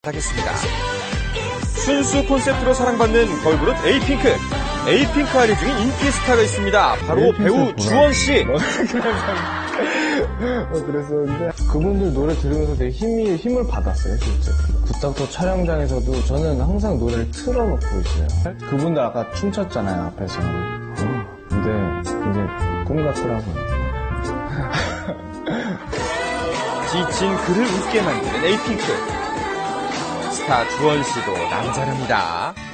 하겠습니다. 순수 콘셉트로 사랑받는 걸그룹 에이핑크. 에이핑크 아리 중에 인기 스타가 있습니다. 바로 배우 주원씨. 그랬었는데 그분들 노래 들으면서 되게 힘을 받았어요, 진짜. 굿닥터 촬영장에서도 저는 항상 노래를 틀어놓고 있어요. 그분들 아까 춤췄잖아요, 앞에서. 근데 이게 꿈 같더라고요. 지친 그를 웃게 만드는 에이핑크. 스타 주원씨도 남자랍니다.